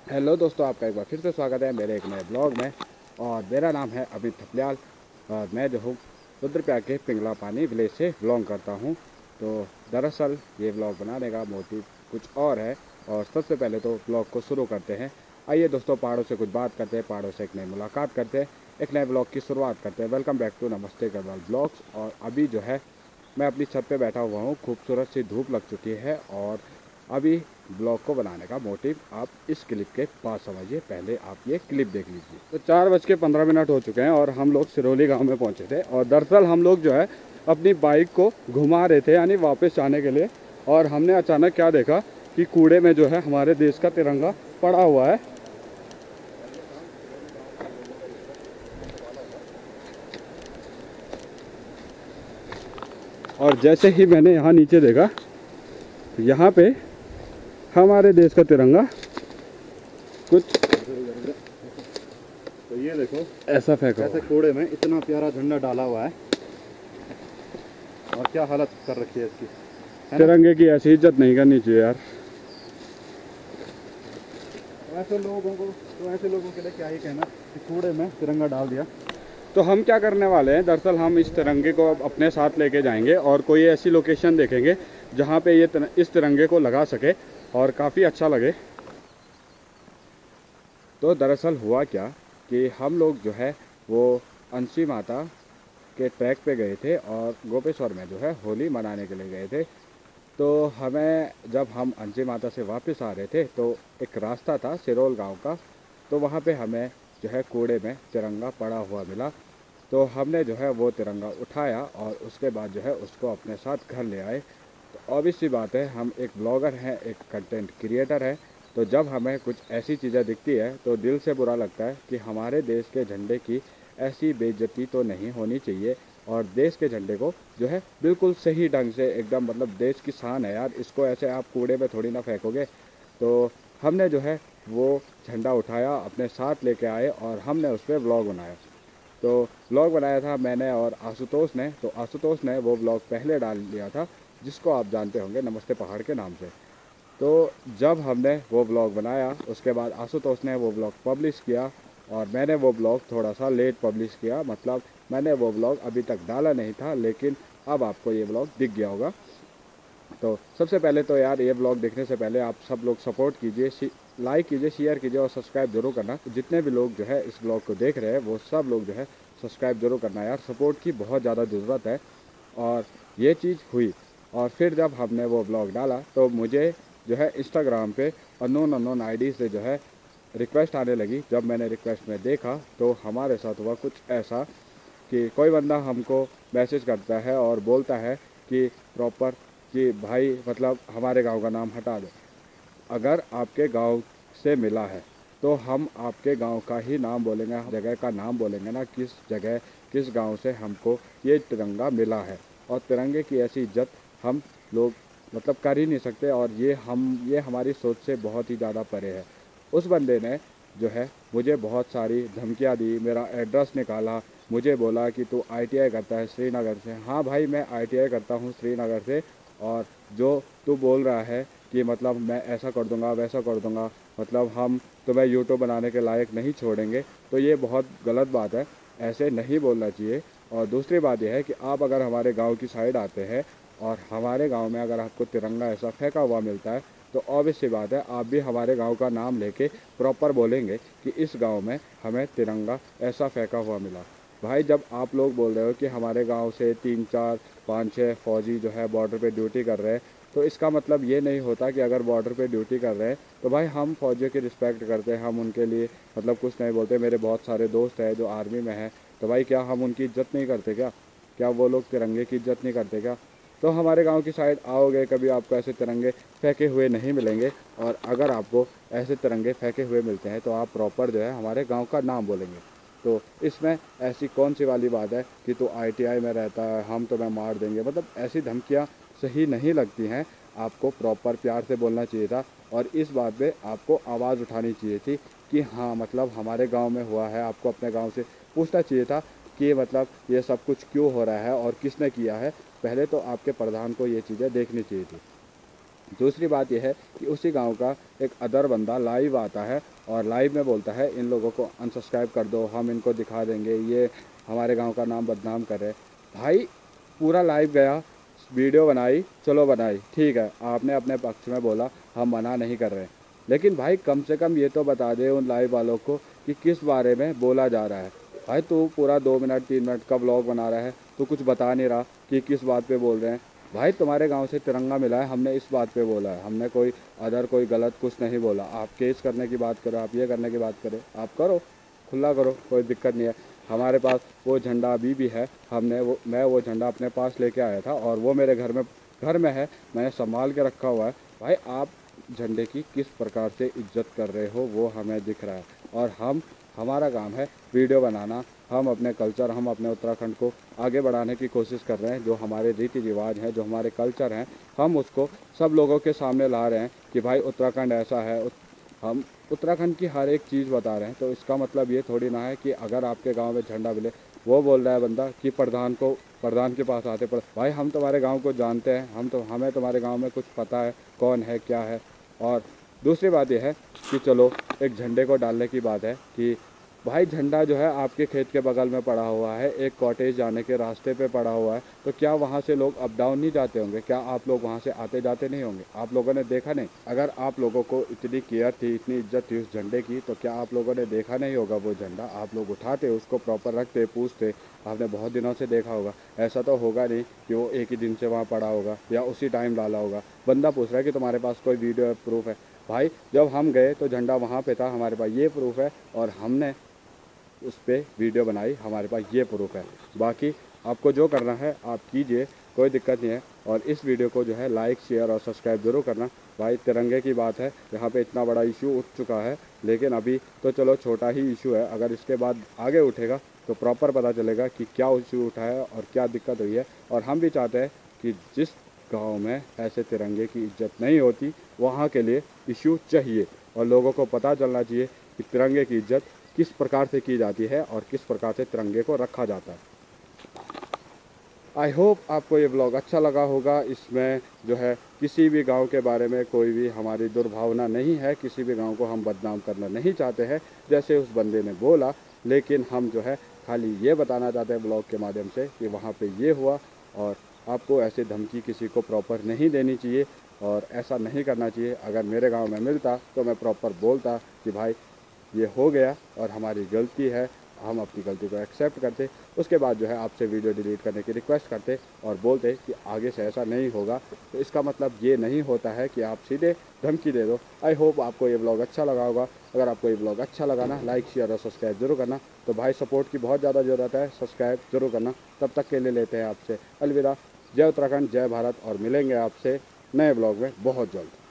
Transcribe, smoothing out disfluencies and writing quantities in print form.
Hello दोस्तों, आपका एक बार फिर से स्वागत है मेरे एक नए ब्लॉग में। और मेरा नाम है अमित थपलियाल और मैं जो हूँ रुद्रप्रयाग के पिंगला पानी विलेज से बिलोंग करता हूँ। तो दरअसल ये ब्लॉग बनाने का मोटिव कुछ और है। और सबसे पहले तो ब्लॉग को शुरू करते हैं। आइए दोस्तों, पहाड़ों से कुछ बात करते हैं, पहाड़ों से एक नई मुलाकात करते हैं, एक नए ब्लॉग की शुरुआत करते हैं। वेलकम बैक टू नमस्ते गढ़वाल ब्लॉग्स। और अभी जो है मैं अपनी छत पे बैठा हुआ हूँ, खूबसूरत सी धूप लग चुकी है। और अभी ब्लॉग को बनाने का मोटिव आप इस क्लिप के बाद समझिए, पहले आप ये क्लिप देख लीजिए। तो 4:15 हो चुके हैं और हम लोग सिरोली गांव में पहुंचे थे। और दरअसल हम लोग जो है अपनी बाइक को घुमा रहे थे, यानी वापस जाने के लिए। और हमने अचानक क्या देखा कि कूड़े में जो है हमारे देश का तिरंगा पड़ा हुआ है। और जैसे ही मैंने यहाँ नीचे देखा, यहाँ पे हमारे देश का तिरंगा कुछ तो ये देखो ऐसा फेंका ऐसे कूड़े में इतना प्यारा झंडा डाला हुआ है और क्या हालत कर रखी है इसकी, है ना? तिरंगे की ऐसी इज्जत नहीं करनी चाहिए यार। ऐसे लोगों के लिए क्या ही कहना कि कूड़े में तिरंगा डाल दिया। तो हम क्या करने वाले हैं, दरअसल हम इस तिरंगे को अब अपने साथ लेके जाएंगे और कोई ऐसी लोकेशन देखेंगे जहाँ पे इस तिरंगे को लगा सके और काफ़ी अच्छा लगे। तो दरअसल हुआ क्या कि हम लोग जो है वो अंशी माता के ट्रैक पे गए थे और गोपेश्वर में जो है होली मनाने के लिए गए थे। तो हमें जब हम अंशी माता से वापस आ रहे थे तो एक रास्ता था सिरोल गांव का, तो वहाँ पे हमें जो है कूड़े में तिरंगा पड़ा हुआ मिला। तो हमने जो है वो तिरंगा उठाया और उसके बाद जो है उसको अपने साथ घर ले आए। तो ऑब्वियस सी बात है, हम एक ब्लॉगर हैं, एक कंटेंट क्रिएटर है। तो जब हमें कुछ ऐसी चीज़ें दिखती है तो दिल से बुरा लगता है कि हमारे देश के झंडे की ऐसी बेइज्जती तो नहीं होनी चाहिए। और देश के झंडे को जो है बिल्कुल सही ढंग से एकदम, मतलब देश की शान है यार, इसको ऐसे आप कूड़े में थोड़ी ना फेंकोगे। तो हमने जो है वो झंडा उठाया, अपने साथ लेके आए और हमने उस पर व्लॉग बनाया। तो व्लॉग बनाया था मैंने और आशुतोष ने। तो आशुतोष ने वो व्लॉग पहले डाल दिया था, जिसको आप जानते होंगे नमस्ते पहाड़ के नाम से। तो जब हमने वो ब्लॉग बनाया उसके बाद आशुतोष ने वो ब्लॉग पब्लिश किया और मैंने वो ब्लॉग थोड़ा सा लेट पब्लिश किया। मतलब मैंने वो ब्लॉग अभी तक डाला नहीं था, लेकिन अब आपको ये ब्लॉग दिख गया होगा। तो सबसे पहले तो यार ये ब्लॉग देखने से पहले आप सब लोग सपोर्ट कीजिए, लाइक कीजिए, शेयर कीजिए और सब्सक्राइब जरूर करना। जितने भी लोग जो है इस ब्लॉग को देख रहे हैं वो सब लोग जो है सब्सक्राइब जरूर करना यार, सपोर्ट की बहुत ज़्यादा ज़रूरत है। और ये चीज़ हुई। और फिर जब हमने वो ब्लॉग डाला तो मुझे जो है इंस्टाग्राम पे अननोन आईडी से जो है रिक्वेस्ट आने लगी। जब मैंने रिक्वेस्ट में देखा तो हमारे साथ हुआ कुछ ऐसा कि कोई बंदा हमको मैसेज करता है और बोलता है कि प्रॉपर कि भाई मतलब हमारे गांव का नाम हटा दो। अगर आपके गांव से मिला है तो हम आपके गांव का ही नाम बोलेंगे, जगह का नाम बोलेंगे ना, किस जगह किस गांव से हमको ये तिरंगा मिला है। और तिरंगे की ऐसी इज्जत हम लोग मतलब कर ही नहीं सकते। और ये हमारी सोच से बहुत ही ज़्यादा परे है। उस बंदे ने जो है मुझे बहुत सारी धमकियाँ दी, मेरा एड्रेस निकाला, मुझे बोला कि तू आईटीआई करता है श्रीनगर से। हाँ भाई, मैं आईटीआई करता हूँ श्रीनगर से। और जो तू बोल रहा है कि मतलब मैं ऐसा कर दूंगा वैसा कर दूंगा, मतलब हम तुम्हें यूट्यूब बनाने के लायक नहीं छोड़ेंगे, तो ये बहुत गलत बात है, ऐसे नहीं बोलना चाहिए। और दूसरी बात यह है कि आप अगर हमारे गांव की साइड आते हैं और हमारे गांव में अगर आपको तिरंगा ऐसा फेंका हुआ मिलता है तो ऑब्वियस सी बात है आप भी हमारे गांव का नाम लेके प्रॉपर बोलेंगे कि इस गांव में हमें तिरंगा ऐसा फेंका हुआ मिला। भाई, जब आप लोग बोल रहे हो कि हमारे गांव से 3 4 5 6 फौजी जो है बॉर्डर पे ड्यूटी कर रहे हैं, तो इसका मतलब ये नहीं होता कि अगर बॉर्डर पे ड्यूटी कर रहे हैं तो भाई हम फौजियों की रिस्पेक्ट करते हैं, हम उनके लिए मतलब कुछ नहीं बोलते। मेरे बहुत सारे दोस्त हैं जो आर्मी में हैं, तो भाई क्या हम उनकी इज्जत नहीं करते क्या? क्या वो लोग तिरंगे की इज्जत नहीं करते क्या? तो हमारे गांव की साइड आओगे कभी आपको ऐसे तिरंगे फेंके हुए नहीं मिलेंगे। और अगर आपको ऐसे तिरंगे फेंके हुए मिलते हैं तो आप प्रॉपर जो है हमारे गांव का नाम बोलेंगे। तो इसमें ऐसी कौन सी वाली बात है कि तू आईटीआई में रहता है हम तुम्हें मार देंगे, मतलब ऐसी धमकियां सही नहीं लगती हैं। आपको प्रॉपर प्यार से बोलना चाहिए था और इस बात पे आपको आवाज़ उठानी चाहिए थी कि हाँ मतलब हमारे गांव में हुआ है। आपको अपने गांव से पूछना चाहिए था कि मतलब ये सब कुछ क्यों हो रहा है और किसने किया है। पहले तो आपके प्रधान को ये चीज़ें देखनी चाहिए थी। दूसरी बात यह है कि उसी गांव का एक अदर बंदा लाइव आता है और लाइव में बोलता है इन लोगों को अनसब्सक्राइब कर दो, हम इनको दिखा देंगे, ये हमारे गांव का नाम बदनाम कर रहे हैं। भाई पूरा लाइव गया, वीडियो बनाई, चलो बनाई, ठीक है, आपने अपने पक्ष में बोला, हम मना नहीं कर रहे, लेकिन भाई कम से कम ये तो बता दे उन लाइव वालों को कि किस बारे में बोला जा रहा है। भाई तू पूरा 2 मिनट 3 मिनट का व्लॉग बना रहा है, तो कुछ बता नहीं रहा कि किस बात पे बोल रहे हैं। भाई तुम्हारे गांव से तिरंगा मिला है, हमने इस बात पे बोला है, हमने कोई अदर कोई गलत कुछ नहीं बोला। आप केस करने की बात करो, आप ये करने की बात करें, आप करो, खुला करो, कोई दिक्कत नहीं है। हमारे पास वो झंडा अभी भी है, मैं वो झंडा अपने पास लेके आया था और वो मेरे घर में है, मैंने संभाल के रखा हुआ है। भाई आप झंडे की किस प्रकार से इज्जत कर रहे हो वो हमें दिख रहा है, और हमारा काम है वीडियो बनाना। हम अपने कल्चर, हम अपने उत्तराखंड को आगे बढ़ाने की कोशिश कर रहे हैं। जो हमारे रीति रिवाज हैं, जो हमारे कल्चर हैं, हम उसको सब लोगों के सामने ला रहे हैं कि भाई उत्तराखंड ऐसा है। हम उत्तराखंड की हर एक चीज़ बता रहे हैं। तो इसका मतलब ये थोड़ी ना है कि अगर आपके गांव में झंडा मिले, वो बोल रहा है बंदा कि प्रधान के पास आते पड़। भाई हम तुम्हारे गांव को जानते हैं, हमें तुम्हारे गांव में कुछ पता है, कौन है क्या है। और दूसरी बात यह है कि चलो एक झंडे को डालने की बात है कि भाई झंडा जो है आपके खेत के बगल में पड़ा हुआ है, एक कॉटेज जाने के रास्ते पे पड़ा हुआ है, तो क्या वहाँ से लोग अप डाउन नहीं जाते होंगे? क्या आप लोग वहाँ से आते जाते नहीं होंगे? आप लोगों ने देखा नहीं? अगर आप लोगों को इतनी केयर थी, इतनी इज्जत थी उस झंडे की, तो क्या आप लोगों ने देखा नहीं होगा? वो झंडा आप लोग उठाते, उसको प्रॉपर रखते, पूछते। आपने बहुत दिनों से देखा होगा। ऐसा तो होगा नहीं कि वो एक ही दिन से वहाँ पड़ा होगा या उसी टाइम डाला होगा। बंदा पूछ रहा है कि तुम्हारे पास कोई वीडियो प्रूफ है? भाई जब हम गए तो झंडा वहाँ पे था, हमारे पास ये प्रूफ है, और हमने उस पर वीडियो बनाई, हमारे पास ये प्रूफ है। बाकी आपको जो करना है आप कीजिए, कोई दिक्कत नहीं है। और इस वीडियो को जो है लाइक, शेयर और सब्सक्राइब ज़रूर करना। भाई तिरंगे की बात है, यहाँ पे इतना बड़ा इशू उठ चुका है, लेकिन अभी तो चलो छोटा ही इशू है। अगर इसके बाद आगे उठेगा तो प्रॉपर पता चलेगा कि क्या इशू उठा है और क्या दिक्कत हुई है। और हम भी चाहते हैं कि जिस गांव में ऐसे तिरंगे की इज्जत नहीं होती, वहाँ के लिए इशू चाहिए और लोगों को पता चलना चाहिए कि तिरंगे की इज्जत किस प्रकार से की जाती है और किस प्रकार से तिरंगे को रखा जाता है। आई होप आपको ये ब्लॉग अच्छा लगा होगा। इसमें जो है किसी भी गांव के बारे में कोई भी हमारी दुर्भावना नहीं है, किसी भी गांव को हम बदनाम करना नहीं चाहते हैं जैसे उस बंदे ने बोला, लेकिन हम जो है खाली ये बताना चाहते हैं ब्लॉग के माध्यम से कि वहाँ पे ये हुआ। और आपको ऐसे धमकी किसी को प्रॉपर नहीं देनी चाहिए और ऐसा नहीं करना चाहिए। अगर मेरे गाँव में मिलता तो मैं प्रॉपर बोलता कि भाई ये हो गया और हमारी गलती है, हम अपनी गलती को एक्सेप्ट करते। उसके बाद जो है आपसे वीडियो डिलीट करने की रिक्वेस्ट करते और बोलते कि आगे से ऐसा नहीं होगा। तो इसका मतलब ये नहीं होता है कि आप सीधे धमकी दे दो। आई होप आपको ये ब्लॉग अच्छा लगा होगा। अगर आपको ये ब्लॉग अच्छा लगा ना, लाइक, शेयर और सब्सक्राइब जरूर करना। तो भाई सपोर्ट की बहुत ज़्यादा ज़रूरत है, सब्सक्राइब जरूर करना। तब तक के लिए लेते हैं आपसे अलविदा। जय उत्तराखंड, जय भारत, और मिलेंगे आपसे नए ब्लॉग में बहुत जल्द।